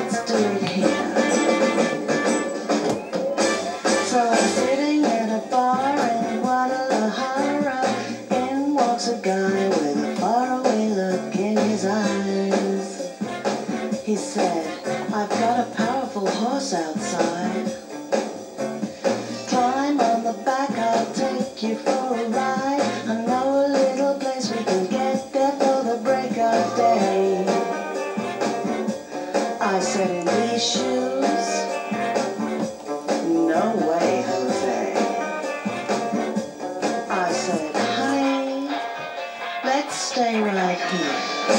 let's do it here. So I'm sitting at a bar in Wylie-Black. In walks a guy with a faraway look in his eyes. He said, I've got a powerful horse outside. Climb on the back, I'll take you for a ride. I know a little place we can get there for the break of day. I said, in these shoes? No way, Jose. I said, honey, let's stay right here.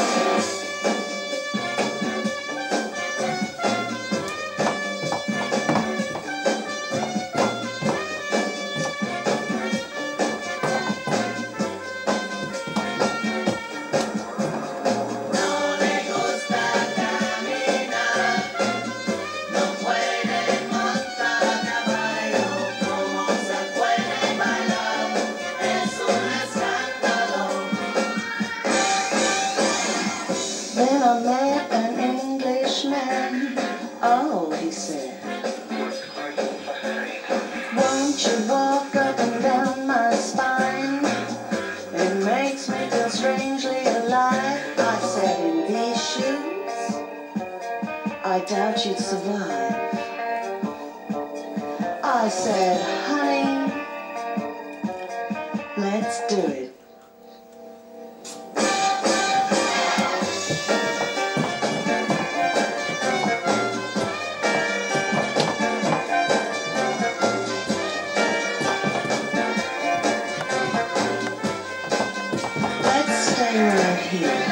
Then I met an Englishman. Oh, he said, won't you walk up and down my spine? It makes me feel strangely alive. I said, in these shoes, I doubt you'd survive. I said, honey, let's do it. Stay right here.